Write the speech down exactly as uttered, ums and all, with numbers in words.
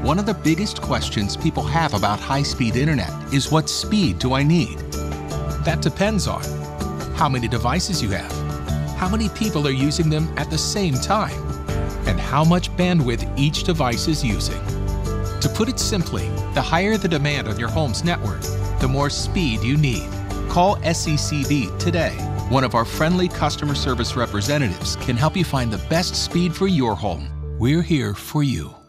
One of the biggest questions people have about high-speed internet is, what speed do I need? That depends on how many devices you have, how many people are using them at the same time, and how much bandwidth each device is using. To put it simply, the higher the demand on your home's network, the more speed you need. Call S E C V today. One of our friendly customer service representatives can help you find the best speed for your home. We're here for you.